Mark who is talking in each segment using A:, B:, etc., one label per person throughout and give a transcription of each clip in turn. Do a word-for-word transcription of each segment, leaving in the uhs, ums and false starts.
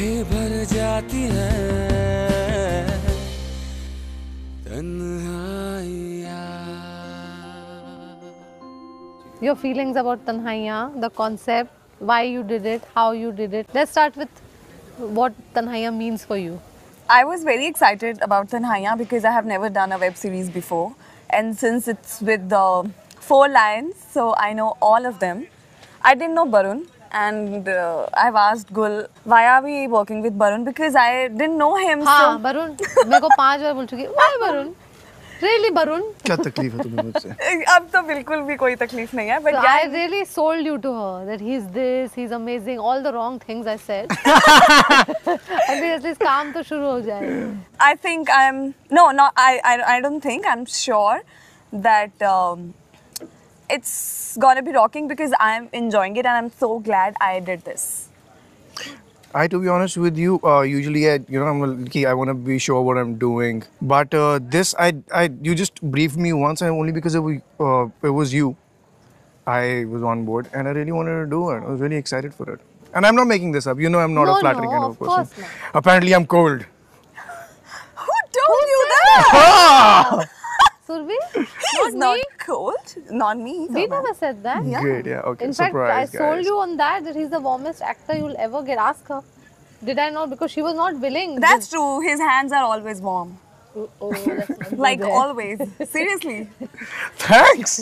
A: आंखें भर जाती हैं तन्हाइयाँ.
B: Your feelings about Tanhaiya, the concept, why you did it, how you did it. Let's start with what Tanhaiya means for you.
C: I was very excited about Tanhaiya because I have never done a web series before. And since it's with the four lions, so I know all of them. I didn't know Barun. And uh, I've asked Gul, why are we working with Barun? Because I didn't know him.
B: हाँ,
C: so...
B: Barun. मेरे को पांच बार बोल चुकी. Why Barun? Really Barun?
D: क्या तकलीफ है तुम्हें मुझसे?
C: अब तो बिल्कुल भी कोई तकलीफ नहीं है. But
B: so
C: yeah,
B: I really sold you to her that he's this, he's amazing, all the wrong things I said. And at least काम तो शुरू हो जाए.
C: I think I'm no, no. I I I don't think. I'm sure that. Um, It's gonna be rocking because I'm enjoying it and I'm so glad I did this.
D: I, to be honest with you, uh, usually I, you know, I'm like, I want to be sure what I'm doing. But uh, this, I, I, you just briefed me once, and only because it was, uh, it was you, I was on board, and I really wanted to do it. I was really excited for it. And I'm not making this up. You know, I'm not
B: no,
D: a flattering
B: no,
D: kind of,
B: of
D: person.
B: Course not.
D: Apparently, I'm cold.
C: Who told you that?
B: Surbhi?
C: He's not me. Cold. Not me.
B: We never said that.
C: Yeah.
D: Great, yeah, okay.
B: In fact,
D: Surprise,
B: I sold
D: guys.
B: you on that that he's the warmest actor you'll ever get. Ask her. Did I not? Because she was not willing.
C: That's true. His hands are always warm.
B: Oh, oh, that's not
C: like
B: good.
C: always. Seriously.
D: Thanks.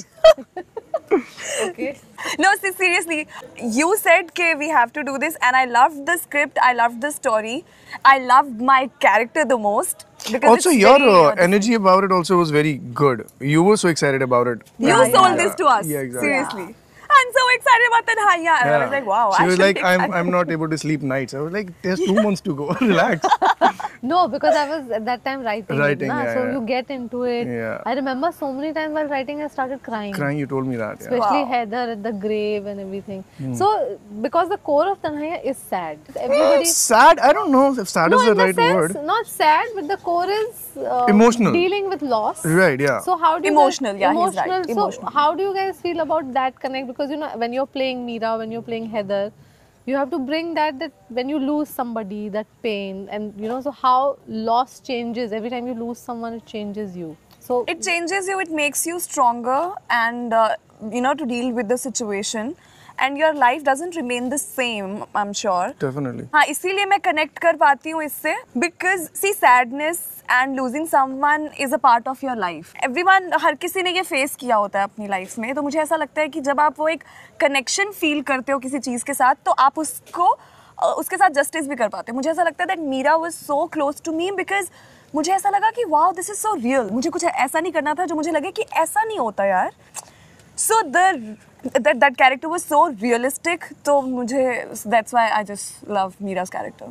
B: Okay.
C: No, see, seriously. You said that we have to do this, and I loved the script. I loved the story. I loved my character the most.
D: Also, your uh, energy about it also was very good. You were so excited about it.
C: You
B: yeah,
C: sold
B: yeah.
C: this to us.
D: Yeah, exactly.
C: Seriously. Yeah. I'm so excited about Tanhaiya. And
D: yeah.
C: I was like, wow.
D: She
C: I
D: was
C: should
D: like,
C: take
D: I'm,
C: that.
D: I'm not able to sleep nights. I was like, there's two months to go. Relax.
B: No, because I was at that time writing.
D: Writing,
B: it, na?
D: yeah,
B: So
D: yeah.
B: you get into it.
D: Yeah.
B: I remember so many times while writing, I started crying.
D: Crying, you told me that. Yeah.
B: Especially
C: Wow.
B: Heather at the grave and everything.
D: Hmm.
B: So, because the core of Tanhaiya is sad. Everybody.
D: Sad? I don't know if sad
B: no,
D: is the
B: in the
D: right
B: sense,
D: word.
B: not sad, but the core is uh,
D: Emotional.
B: Dealing with loss.
D: Right, yeah.
B: So how do you
C: Emotional,
B: guys,
C: yeah, he's
B: emotional.
C: right.
B: So
C: Emotional.
B: how do you guys feel about that connect? Because you know when you're playing Meera, when you're playing Heather, you have to bring that that when you lose somebody, that pain, and you know so how loss changes. Every time you lose someone, it changes you. So
C: It changes you, it makes you stronger and, uh, you know, to deal with the situation. And your life doesn't remain the same, I'm sure.
D: Definitely.
C: हाँ, इसीलिए मैं connect कर पाती हूँ इससे. Because, see, sadness and losing someone is a part of your life. Everyone, हर किसी ने ये face किया होता है अपनी life में. तो मुझे ऐसा लगता है कि जब आप वो एक connection feel करते हो किसी चीज़ के साथ, तो आप उसको उसके साथ justice भी कर पाते हो. मुझे ऐसा लगता है that Meera was so close to me because मुझे ऐसा लगा कि wow, this is so real. मुझे कुछ ऐसा नहीं करना था जो मुझे लगे कि ऐसा नहीं होता यार. So the that that character was so realistic. तो मुझे that's why I just love Meera's character.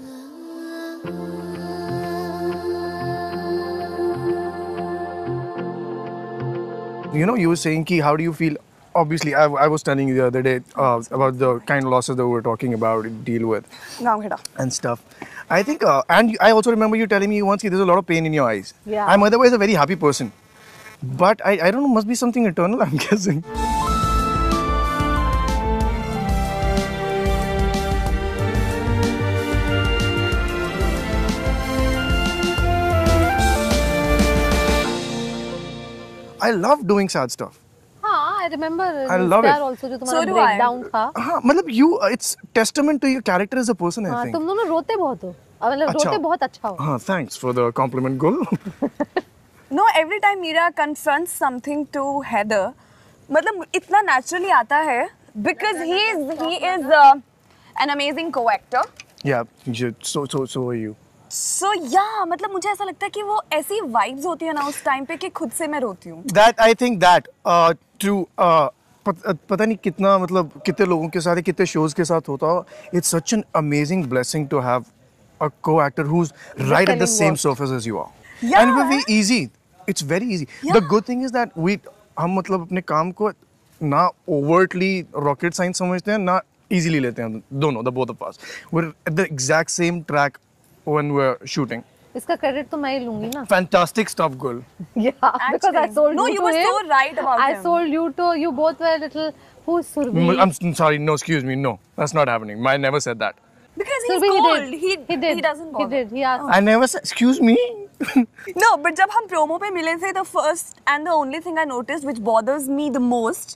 D: You know, you were saying ki, how do you feel? Obviously, I, I was telling you the other day uh, about the kind of losses that we were talking about, deal with, and stuff. I think, uh, and I also remember you telling me once, there's a lot of pain in your eyes.
B: Yeah.
D: I'm otherwise a very happy person, but I, I don't know, must be something eternal, I'm guessing. I love doing sad stuff.
B: हाँ, I remember.
D: I love it.
B: Also, जो
C: So
B: तुम्हारा
C: do I.
B: breakdown था.
D: हाँ, मतलब you, it's testament to your character as a person, I
B: हाँ,
D: think.
B: तुम दोनों रोते बहुत हो. मतलब
D: अच्छा.
B: रोते बहुत अच्छा हो.
D: हाँ, thanks for the compliment, Gul.
C: No, every time Meera confronts something to Heather, मतलब इतना naturally आता है because he is he is uh, an amazing co-actor.
D: Yeah, you- so so so are you.
C: So yeah, मतलब मुझे ऐसा लगता है कि वो ऐसी vibes होती है ना उस time पे कि खुद से मैं रोती हूँ.
D: That I think that uh, to uh, पत, पता नहीं कितना मतलब कितने लोगों के साथ कितने shows के साथ होता हो. It's such an amazing blessing to have a co-actor who's right at the same surface as you are.
C: Yeah.
D: And it's very easy. It's very easy.
C: Yeah.
D: The good thing is that we हम मतलब अपने काम को ना overtly rocket science समझते हैं ना easily लेते हैं दोनों, the both of us. We're at the exact same track when we're shooting.
B: इसका credit तो मैं ही लूँगी ना.
D: Fantastic stuff, Gul.
B: Yeah, because I sold
C: no,
B: you
C: you
B: to
C: were
B: him.
C: so right about
B: I
C: him.
B: sold you to you both were little. Who's Surbhi?
D: I'm s- sorry, no, excuse me, no, that's not happening. I never said that.
C: Because he's
B: Surbhi, he
C: cold.
B: did.
C: He,
B: He did.
C: he doesn't
B: He
C: bother.
B: did. He asked.
D: I never said, excuse me.
C: No, but जब हम promo पे मिले थे, the first and the only thing I noticed which bothers me the most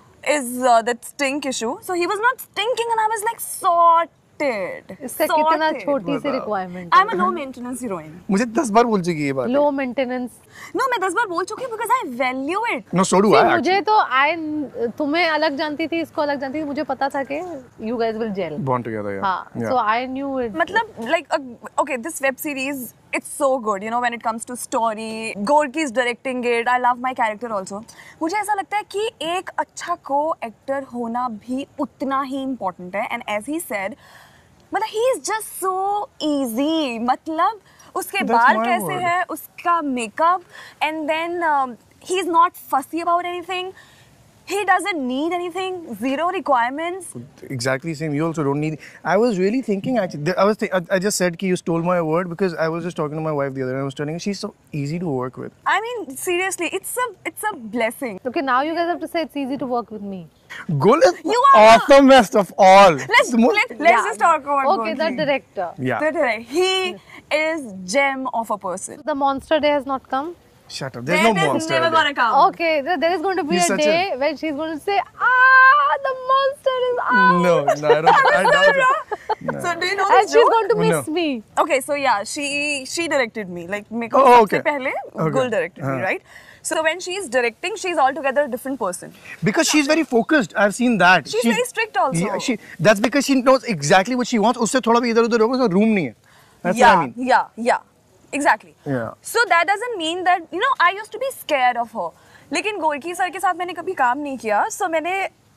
C: is uh, that stink issue. So he was not stinking and I was like sorted.
B: इसका कितना
C: Sorted.
B: छोटी सी requirement
C: I'm a low maintenance heroine.
D: मुझे दस बार बोल चुकी है ये बात.
B: low maintenance.
C: No, मैं दस बार बोल चुकी हूँ because I value it.
D: No, so do
B: See,
D: I.
B: मुझे
D: actually.
B: तो I तुम्हें अलग जानती थी, इसको अलग जानती थी, मुझे पता था कि you guys will gel.
D: Bond together, yeah.
B: हाँ,
D: yeah.
B: so I knew it.
C: मतलब like uh, okay, this web series it's so good, you know, when it comes to story. Gorky is directing it. I love my character also. मुझे ऐसा लगता है कि एक अच्छा co-actor होना भी उतना ही important है. And as he said, मतलब he is just so easy. मतलब उसके
D: That's
C: बाल
D: my
C: कैसे
D: word.
C: है, उसका makeup, and then um, he is not fussy about anything. He doesn't need anything. Zero requirements.
D: Exactly same. You also don't need. I was really thinking. Actually, I was. Th- I, I just said कि you stole my word because I was just talking to my wife the other day. I was telling her she's so easy to work with.
C: I mean, seriously, it's a it's a blessing.
B: Okay, now you guys have to say it's easy to work with me.
D: Gul is
C: You are
D: awesomest of all.
C: Let's
D: The most-
C: let, let's just talk about
B: Okay, the
C: Gorky.
B: director.
D: Yeah.
C: The direct- He is gem of a person.
B: The monster day has not come.
D: Shut up. There's
C: That
D: no
C: is
D: monster.
C: never
D: there.
C: gonna come.
B: Okay, there there is going to be
D: He's
B: a
D: such
B: day when she's going to say, ah, the monster is out.
D: No, no, I don't. I doubt it.
C: So do you know
B: And
C: this
B: she's
C: joke?
B: going to miss
D: No.
B: me.
C: Okay, so yeah, she she directed me. Like मेरे को
D: Oh,
C: सबसे
D: okay.
C: पहले
D: Okay.
C: Gul directed me,
D: हाँ.
C: right? So when she's directing, she's altogether a different person.
D: Because she's very focused. I've seen that.
C: She's
D: She-
C: very strict also.
D: Yeah, she. That's because she knows exactly what she wants. उससे थोड़ा भी इधर उधर होगा उसका room नहीं है. That's
C: yeah,
D: what I mean.
C: yeah, yeah. Exactly.
D: Yeah.
C: So that doesn't mean that, you know, I used to be scared of her. लेकिन गोरकी सर के साथ मैंने कभी काम नहीं किया. So मैंने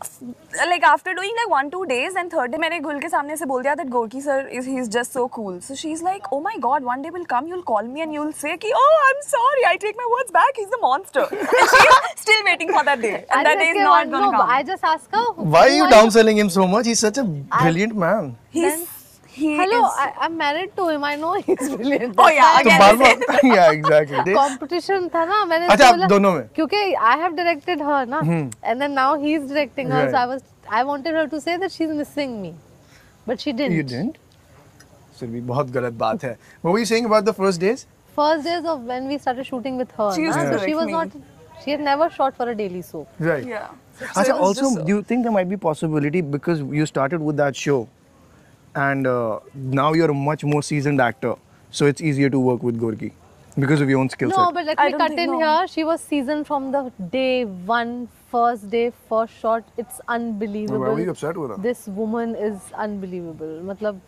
C: like after doing like one two days and third day मैंने गुल के सामने से बोल दिया that Gorky sir is he's just so cool. So she's like, oh my god, one day will come, you'll call me and you'll say कि oh I'm sorry, I take my words back, he's a monster. And she's still waiting for that day, and
B: I
C: that
B: just
C: day is
B: gave
C: not
B: one-
C: gonna
B: no,
C: come.
B: I just asked her.
D: Why are you
B: who
D: downselling him so much? He's such a brilliant man.
C: He's he
B: Hello,
C: is.
B: I, I'm married to him. I know he's brilliant.
C: Oh yeah,
D: तो
C: again.
D: Bar
C: this is-
D: bar yeah exactly. They-
B: Competition था ना, मैंने
D: अच्छा,
B: उसको बोला-
D: दोनों में?
B: क्योंकि I have directed her ना, and then now he's directing her.
D: Right.
B: So I was, I wanted her to say that she's missing me, but she didn't.
D: You didn't? Surbhi, बहुत गलत बात है. What were you saying about the first days?
B: First days of when we started shooting with her,
C: She used
B: na,
C: to
B: so she
C: direct
B: was
C: me.
B: not, she had never shot for a daily soap.
D: Right.
C: Yeah. So
D: Achha,
C: it was
D: also,
C: just-
D: do you think there might be possibility because you started with that show, and uh, now you're a much more seasoned actor, so it's easier to work with Gorky because of your own skill
B: No,
D: set.
B: but let
C: I
B: me
C: don't
B: cut
C: think
B: in
C: no.
B: here. She was seasoned from the day one, first day, first shot. It's unbelievable.
D: Why were you upset with her?
B: This woman is unbelievable. Matlab,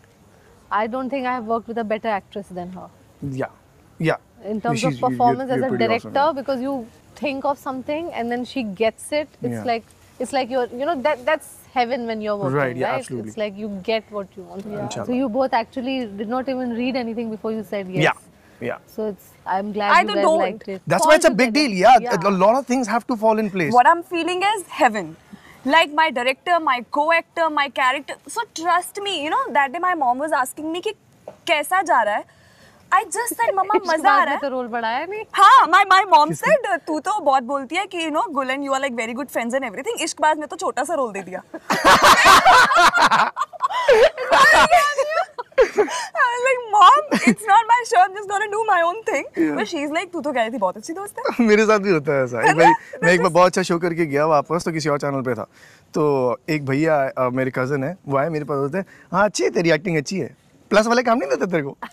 B: I don't think I have worked with a better actress than her.
D: Yeah, yeah.
B: In terms
D: She's-
B: of
D: you-
B: performance
D: you're-
B: as
D: you're
B: a
D: pretty
B: director,
D: awesome, yeah.
B: because you think of something and then she gets it. It's
D: Yeah.
B: like it's like you're, you know, that that's heaven when you're working,
D: Right, yeah,
B: right?
D: absolutely.
B: It's like you get what you want. Yeah.
D: Inshallah.
B: So you both actually did not even read anything before you said yes.
D: Yeah, yeah.
B: So it's, I'm glad
C: I
B: you
C: don't
B: guys
C: know.
B: liked it.
D: That's
B: Fall
D: why it's a big
B: together.
D: deal. Yeah, a lot of things have to fall in place.
C: What I'm feeling is heaven. Like my director, my co-actor, my character. So trust me, you know, that day my mom was asking me कि कैसा जा रहा है? I just said, Mama,
B: इसके
C: मजा आ
B: बाद
C: रहा
B: में
C: है.
B: तो रोल बढ़ाया नहीं.
C: हाँ, my my mom said तू तो बहुत बोलती है कि you know Gul and you are like very good friends and everything. Ishqbaaz ने तो छोटा सा रोल दे दिया. I was like, Mom, it's not my show. I'm just gonna do my own thing. But she's like, तू तो कह रही थी बहुत अच्छी दोस्त है.
D: मेरे साथ भी होता है ऐसा. एक बार मैं एक बार बहुत अच्छा शो करके गया वापस तो किसी और चैनल पे था. तो एक भैया अ, मेरे कजन है, वो आए मेरे पास बोलते हैं, हाँ अच्छी है तेरी एक्टिंग अच्छी है. प्लस वाले काम नहीं देते तेरे को.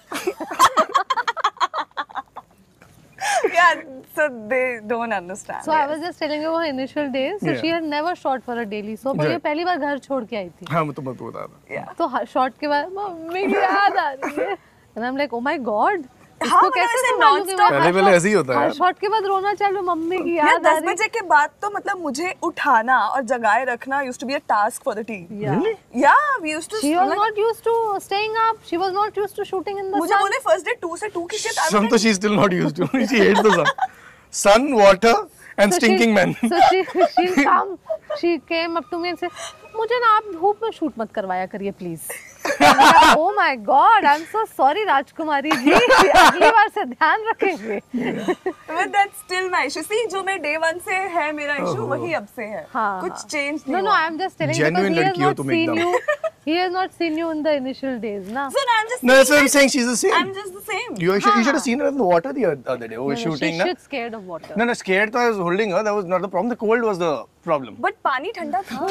C: Yeah, so they don't understand.
B: So I was just telling you her initial days. So
D: Yeah.
B: she had never shot for a daily soap. पर ये
D: Right.
B: पहली बार घर छोड़ के आई थी.
D: हाँ मैं तो मैं तो बता रहा.
C: Yeah.
B: तो शॉट के बाद मम्मी की याद आ रही है. And I'm like, oh my god.
C: हाँ,
B: इसको
C: मतलब
B: कैसे
C: ऐसे
B: संभालूं कि
C: non-stop-
B: मैं
D: पहले
B: हर
D: पहले
B: shot-
D: ऐसे ही होता है
B: हर
D: यार.
B: शॉट के बाद रोना चालू मम्मी की
C: यार
B: याद आ
C: दस
B: रही.
C: बजे के बाद तो मतलब मुझे उठाना और जगाए रखना used to be a task for the team.
B: Yeah.
D: Really?
C: Yeah, we used to.
B: She was
C: like,
B: not used to staying up. She was not used to shooting in the
C: मुझे
B: sun.
C: बोले first day two से two की shit. I was
D: Sun
C: like,
D: तो she's still not used to. She hates the sun. Sun, water, and
B: So
D: stinking
B: she,
D: men.
B: So she she come, she came up to me and said, मुझे ना आप धूप में shoot मत करवाया करिए please. Oh my God, I'm so sorry राजकुमारी जी. अगली बार से ध्यान रखेंगे.
C: But that's still my issue. See, जो मैं day one से है मेरा issue वही अब से है.
B: हाँ,
C: कुछ
B: हाँ.
C: change
B: No,
C: नहीं
B: no,
C: हुआ.
B: I'm just telling
D: Genuine
B: because he has
D: लड़की हो
B: not
D: तुम
B: seen
D: एकदम.
B: you. He has not seen you in the initial days, na?
C: So I'm just
D: No, that's what I'm
C: that
D: saying. She's the same.
C: I'm just the same.
D: You, should, you should have seen her in the water the oth- other day. Oh,
B: No, no,
D: shooting,
B: she
D: na?
B: shit scared of water.
D: No, no, scared. I was holding her. That was not the problem. The cold was the problem.
C: But पानी ठंडा था.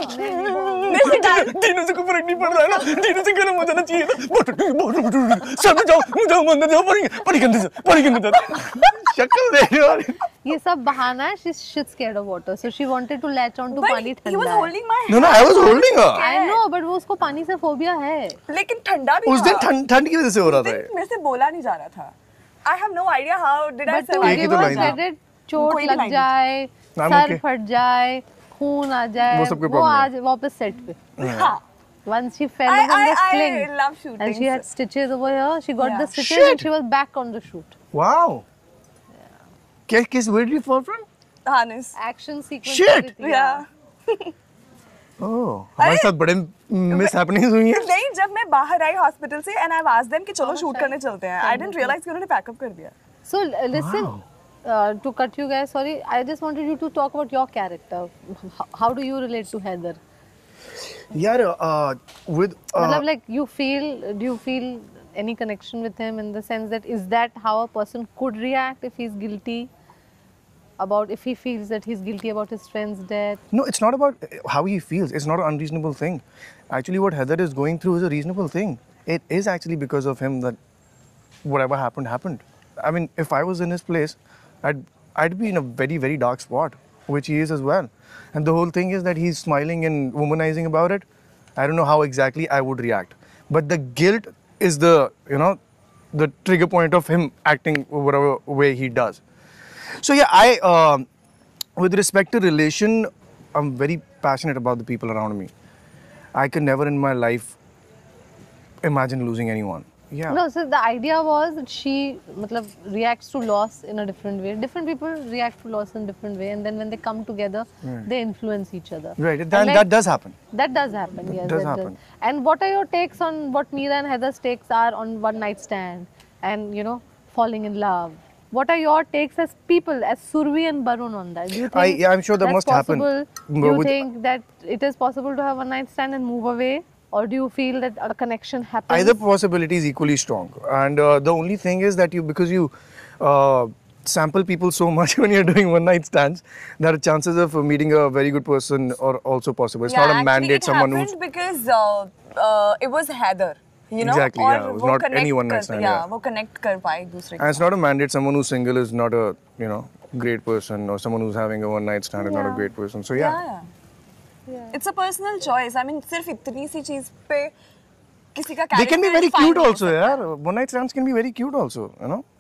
D: तीनों से कोई फर्क नहीं पड़ रहा है ना. तीनों से गर्म हो जाना चाहिए ना. Boat boat boat. सब जाओ, जाओ अंदर जाओ. पानी पानी के अंदर से, पानी के अंदर. शक्ल देख रहे हो.
B: ये सब बहाना है. She's shit scared of water, so she wanted to latch on to
C: But
B: पानी ठंडा.
C: he was holding my hand.
D: No, no, I was holding her.
B: I know, but वो उसको पानी से phobia है.
C: लेकिन ठंडा भी
D: उस दिन ठंड ठंड की वजह से हो रहा था.
C: दिन मेरे से बोला नहीं जा रहा था. I have no idea how did I
B: But to
C: survive.
B: give
D: तो
B: her
D: line था.
B: credit, चोट
C: कोई भी
B: लग
C: line
B: जाए,
D: I'm
B: सर
D: okay.
B: फट जाए, खून आ जाए,
D: वो सबके
B: वो
D: problem है.
B: आज वापस सेट पे.
C: हाँ.
B: Once she fell
C: I,
B: on
C: I,
B: the sling
C: I love shooting.
B: and she had stitches over here, she got
C: Yeah.
B: the stitches
D: Shit.
B: and she was back on the shoot.
D: Wow. Kiss, kiss, where did you fall from?
C: harness.
B: Action sequence.
D: Shit.
B: everything,
C: Yeah.
D: Oh, हमारे साथ बड़े miss happenings हुई हैं.
C: नहीं जब मैं बाहर आई हॉस्पिटल से and I've asked them कि चलो शूट करने चलते हैं. I didn't realize कि उन्होंने पैकअप कर दिया.
B: So uh, listen, uh, to cut you guys, sorry, I just wanted you to talk about your character. How, how do you relate to Heather?
D: यार, uh, with uh,
B: मतलब like you feel, do you feel any connection with him in the sense that is that how a person could react if he's guilty? About if he feels that he's guilty about his friend's death.
D: no, it's not about how he feels. It's not an unreasonable thing. Actually, what Heather is going through is a reasonable thing. It is actually because of him that whatever happened happened. I mean, if I was in his place, I'd I'd be in a very very dark spot, which he is as well. And the whole thing is that he's smiling and womanizing about it. I don't know how exactly I would react, but the guilt is the you know the trigger point of him acting whatever way he does. So yeah, I, uh, with respect to relation, I'm very passionate about the people around me. I could never in my life imagine losing anyone. Yeah.
B: No, so the idea was that she matlab, reacts to loss in a different way. Different people react to loss in a different way, and then when they come together, they influence each other.
D: Right,
B: And
D: that,
B: like-
D: that does happen.
B: That does happen, yes.
D: does
B: that
D: happen.
B: And what are your takes on what Meera and Heather's takes are on one night stand and, you know, falling in love? What are your takes as people, as Surbhi and Barun on that? Do you think
D: I- yeah, I'm sure that
B: that's
D: must happen.
B: possible? Do
D: But
B: you
D: with-
B: think that it is possible to have a night stand and move away? Or do you feel that a connection happens?
D: Either possibility is equally strong. And uh, the only thing is that you, because you uh, sample people so much when you're doing one night stands, there are chances of meeting a very good person are also possible. It's
C: yeah,
D: not a
C: actually
D: mandate,
C: it
D: someone
C: happened
D: who's.
C: because uh, uh, it was Heather. You know?
D: Exactly,
C: और
D: yeah, it was
C: वो
D: not
C: connect
D: any one night
C: कर-
D: stand,
C: Yeah,
D: yeah.
C: वो connect कर पाए एक दूसरे
D: And it's not a mandate, someone who's single is not a, you know, great person, or someone who's having a one night stand is not a
C: Yeah.
D: great person. So yeah.
C: Yeah, yeah. It's a personal choice. I mean, सिर्फ इतनी सी चीज पे किसी का
D: They can be
C: character
D: very
C: define
D: cute
C: नहीं हो
D: also,
C: सकता.
D: yeah. One night stands can be very cute also, you know.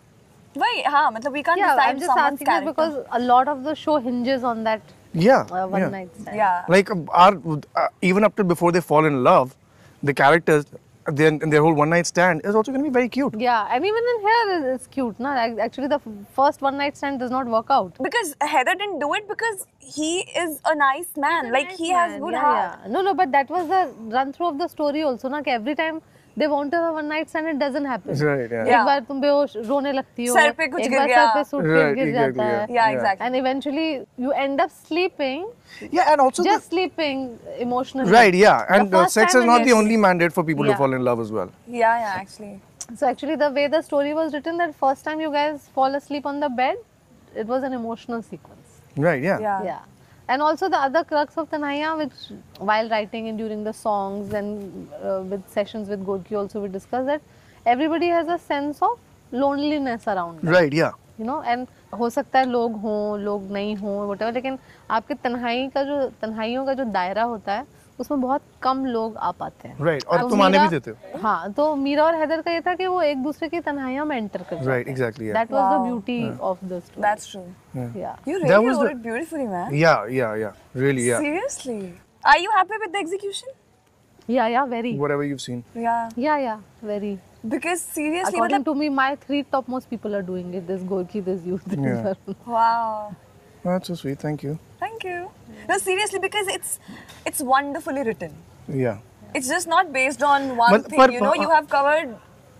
C: वही हाँ मतलब we can't
B: Yeah,
C: decide
B: I'm just
C: someone's
B: asking that
C: character.
B: because a lot of the show hinges on that
D: Yeah.
B: uh, one
D: yeah.
B: night stand.
C: Yeah.
D: Like uh, our, uh, even up till before they fall in love, the characters, their, their whole one night stand is also going to be very cute.
B: Yeah, and even in here it- it's cute, na? Ac- Actually, the f- first one night stand does not work out.
C: Because Heather didn't do it because he is a nice man. Like he has good
B: yeah,
C: heart.
B: yeah. No, no, but that was the run through of the story also, na? कि every time they want to have a one night stand, it doesn't happen.
D: Right, yeah.
B: एक
C: Yeah.
B: बार तुम बेहोश रोने लगती हो,
C: sir पे कुछ
B: एक
C: गिर
B: बार
C: गया।
B: सर पे सूटकेस
D: Right,
B: गिर
D: exactly,
B: जाता है,
D: yeah.
C: Yeah, exactly.
B: and eventually you end up sleeping,
D: Yeah, and also.
B: just
D: the,
B: sleeping emotionally.
D: right, yeah.
B: The
D: And uh,
B: first
D: sex
B: time
D: is
B: when
D: not the
B: you-
D: only mandate for people
B: Yeah.
D: to fall in love as well.
C: Yeah, yeah, actually.
B: So actually, the way the story was written, that first time you guys fall asleep on the bed, it was an emotional sequence.
D: Right, yeah.
C: Yeah.
B: Yeah. And also the other crux of Tanhaiya, which while writing and during the songs and uh, with sessions with Gorky also we discussed that everybody has a sense of loneliness around them,
D: Right, yeah.
B: you know, and हो सकता है लोग हों, लोग नहीं हों, whatever, लेकिन आपके तन्हाई का जो तन्हाइयों का जो दायरा होता है उसमें बहुत कम लोग आ पाते हैं.
D: Right. और
B: तो
D: तुम आने भी
B: मीरा-
D: देते हो.
B: हाँ, तो मीरा और हैदर का ये था कि वो एक दूसरे की तन्हाइयों में एंटर कर जाते
D: Right,
B: हैं.
D: exactly, yeah.
B: That was the
C: Wow.
B: beauty of the story.
C: That's true.
B: Yeah.
C: You
D: That
C: really
D: was
C: wrote
D: the-
C: it beautifully, man.
D: Yeah, yeah, yeah. Really, yeah.
C: Seriously. Are you happy with the execution?
B: Yeah, yeah, very.
D: Whatever you've seen.
C: Yeah.
B: Yeah, yeah, very.
C: Because seriously,
B: According
C: मतलब,
B: to me, my three topmost people are doing it. There's Gorky, there's you, there's
D: Yeah.
B: Barun.
C: wow.
D: That's so sweet. Thank you.
C: Thank you. No, seriously, because it's it's wonderfully written.
D: Yeah.
C: It's just not based on one
D: But-
C: thing.
D: but-
C: You know, you have covered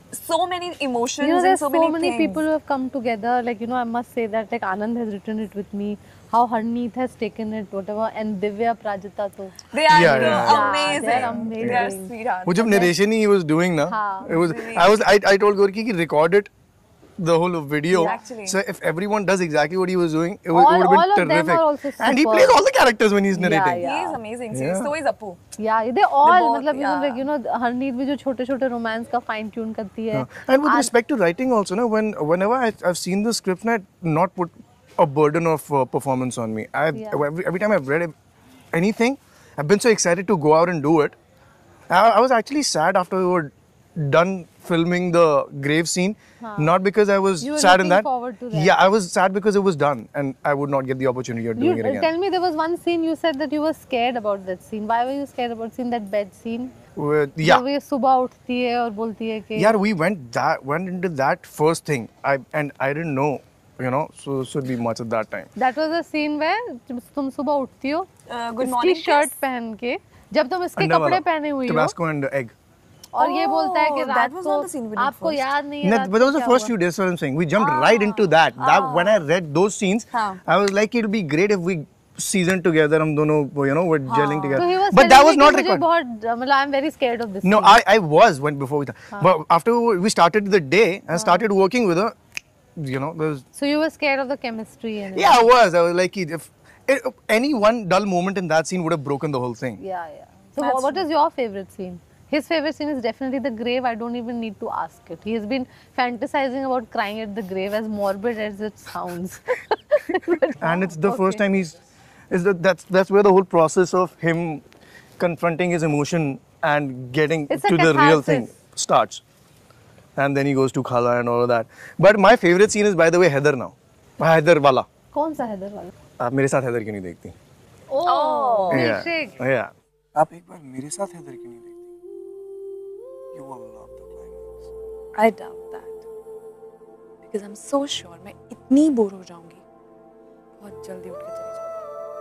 C: so many emotions
B: You know,
C: and
B: there's
C: so,
B: so,
C: many,
B: many
C: things.
B: people who have come together. Like, you know, I must say that like Anand has written it with me. How Harneet has taken it, whatever, and Divya Prajita too.
C: They are
D: Yeah,
C: uh,
D: yeah,
C: amazing.
B: They're amazing.
C: They are sweethearts.
D: वो जब narration he was doing ना,
B: हाँ.
D: it was I was I I told Gorky कि record it the whole video.
C: Yeah, actually.
D: So if everyone does exactly what he was doing, it would,
B: All-
D: it would have been
B: all of them
D: terrific.
B: are also
D: And he
B: superb.
D: plays all the characters when he's narrating.
B: Yeah,
C: He is amazing. See,
D: Yeah.
C: so is Appu.
B: Yeah, they all
C: both,
B: मतलब
C: yeah.
B: even like you know Harneet भी जो छोटे छोटे romance का fine tune करती है.
D: And with respect to writing also, no, when whenever I, I've seen the script, and I've not put a burden of uh, performance on me. I've,
B: Yeah.
D: every, every time I've read anything, I've been so excited to go out and do it. I, I was actually sad after we were done filming the grave scene, not because I was
B: You were
D: sad in
B: looking
D: that.
B: forward to that.
D: Yeah, I was sad because it was done and I would not get the opportunity of
B: You
D: doing it again.
B: tell me, there was one scene you said that you were scared about that scene. Why were you scared about seeing that bed scene?
D: With, yeah.
B: जब ये सुबह उठती है और बोलती है कि
D: Yeah, we went that went into that first thing. I and I didn't know, you know, so should be much at that time.
B: That was a scene where जब तुम सुबह उठती हो,
C: Uh, good
B: इसकी
C: morning,
B: शर्ट
C: kiss.
B: पहन के, जब तुम इसके
D: अंडा
B: कपड़े
D: वाला,
B: पहने हुई हो
D: Tabasco and egg.
B: और ये बोलता है कि
C: Oh,
B: रात
C: that was
B: को
C: not the scene we did
B: आपको
C: first.
B: याद नहीं है
D: No,
B: रात
D: but that
B: को
D: was the
B: क्या
D: first
B: हुआ?
D: few days. That's what I'm saying. We jumped right into that. That when I read those scenes,
C: हाँ.
D: I was like, it'll be great if we seasoned together. हम दोनों, you know, we're gelling together.
B: So he was
D: But
B: telling
D: that
B: me
D: was
B: कि
D: not
B: मुझे
D: required.
B: बहुत मतलब I'm very scared of this
D: No,
B: scene.
D: I, I was when before we started. But after we started the day and started working with her, you know, there was,
B: So you were scared of the chemistry and
D: yeah, I was. I was like, if it, any one dull moment in that scene would have broken the whole thing.
B: Yeah, yeah. So
C: That's
B: wha- what is your favorite scene? His favorite scene is definitely the grave. I don't even need to ask it. He has been fantasizing about crying at the grave, as morbid as it sounds.
D: And it's the first
B: Okay.
D: time he's, is that that's that's where the whole process of him confronting his emotion and getting
B: It's a
D: to the real thing
B: catharsis.
D: starts. And then he goes to Khala and all of that. But my favorite scene is, by the way, Heather now. Heather wala.
B: कौन सा हैदर वाला?
D: आप मेरे साथ हैदर क्यों नहीं देखती?
B: Oh,
D: Yeah.
B: milkshake.
D: Yeah. आप एक बार मेरे साथ हैदर क्यों नहीं देखती? You will love the climax.
C: I doubt that. Because I'm so sure मैं इतनी बोर हो जाऊंगी. बहुत जल्दी उठ के चली जाऊंगी.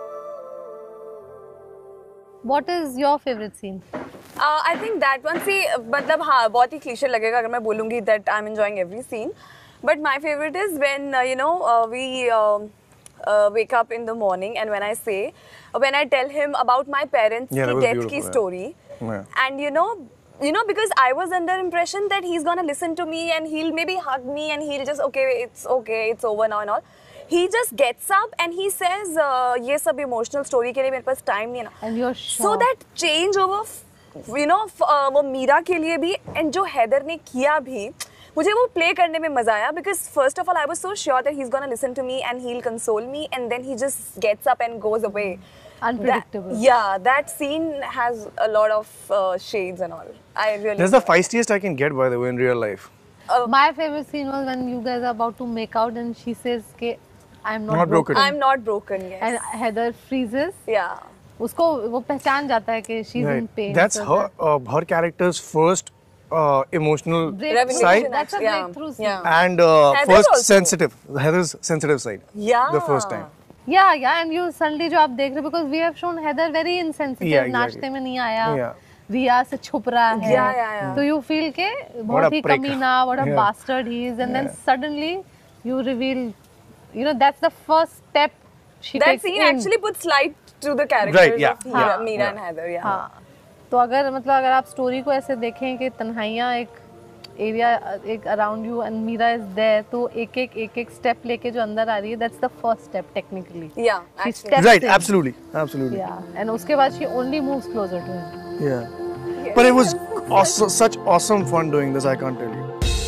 B: What is your favorite scene?
C: Uh, I think that one, see, मतलब हाँ बहुत ही cliche लगेगा अगर मैं बोलूँगी that I'm enjoying every scene. But my favorite is when uh, you know uh, we uh, uh, wake up in the morning and when I say, when I tell him about my parents'
D: Yeah, that
C: की
D: was
C: death की
D: beautiful, yeah.
C: story,
D: Yeah.
C: and you know. You know, because I was under impression that he's gonna listen to me and he'll maybe hug me and he'll just, okay, it's okay, it's over now and all. He just gets up and he says, uh, ये सब emotional story के लिए मेरे पास time नहीं है ना.
B: And you're
C: So
B: shocked.
C: that change over, you know, f- uh, वो मीरा के लिए भी and जो हैदर ने किया भी, मुझे वो play करने में मजा आया because first of all I was so sure that he's gonna listen to me and he'll console me and then he just gets up and goes away.
B: Unpredictable.
C: That, yeah, that scene has a lot of uh, shades and all. I really.
D: That's the feistiest I can get, by the way, in real life.
B: My favorite scene was when you guys are about to make out and she says कि I'm not,
D: Not broken.
C: I'm not broken. Yes.
B: And Heather freezes.
C: yeah.
B: उसको वो पहचान जाता है कि she's in pain.
D: That's
B: So
D: her uh, her character's first uh, emotional
B: Breakthrough.
D: side
B: That's a
C: Yeah,
B: breakthrough scene.
C: yeah.
D: and uh,
C: Heather's
D: first
C: also.
D: sensitive. Heather's sensitive side.
C: Yeah.
D: The first time.
B: Yeah, yeah, and you suddenly जो आप देख रहे हो because we have shown Heather very insensitive.
D: Yeah, exactly.
B: नाश्ते में नहीं आया.
D: Yeah.
B: रिया से छुप रहा है.
C: Yeah, yeah, yeah.
B: So you feel के
D: What
B: बहुत
D: a
B: ही
D: prick.
B: कमीना, what a
D: Yeah.
B: bastard he is, and then
D: Yeah.
B: suddenly you reveal, you know, that's the first step she
C: That
B: takes
C: scene
B: in.
C: actually puts light to the characters
D: Right, yeah,
C: of Meera,
D: yeah,
C: Meera
D: yeah.
C: and Heather. Yeah.
B: हाँ. तो अगर मतलब अगर आप story को ऐसे देखें कि तन्हाइयाँ एक एरिया एक around you and Meera is there तो एक एक एक एक स्टेप लेके जो अंदर आ रही है that's the first step technically
C: Yeah,
B: She
C: actually.
B: steps
D: Right,
B: in.
D: absolutely, absolutely.
B: Yeah, and उसके बाद she only moves closer to him.
D: Yeah. But it was awesome, such awesome fun doing this, I can't tell you.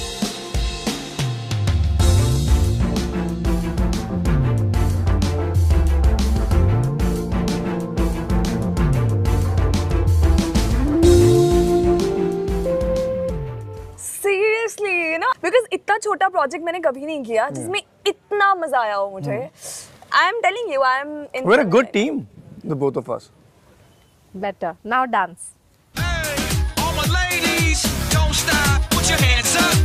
C: Seriously, you know, because इतना छोटा project मैंने कभी नहीं किया जिसमें इतना मजा आया हो मुझे. I am telling you, I am. In
D: We're a good team, the both of us.
B: Better. Now dance.
A: Hey, all my ladies, don't stop, put your hands up.